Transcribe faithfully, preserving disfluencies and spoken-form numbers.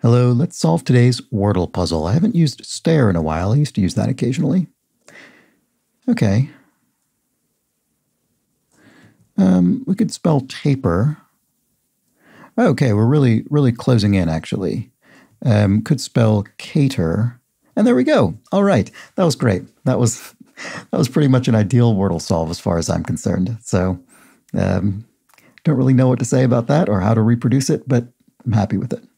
Hello, let's solve today's Wordle puzzle. I haven't used stare in a while. I used to use that occasionally. Okay. Um, we could spell taper. Okay, we're really, really closing in, actually. Um, could spell cater. And there we go. All right. That was great. That was that was pretty much an ideal Wordle solve as far as I'm concerned. So um, don't really know what to say about that or how to reproduce it, but I'm happy with it.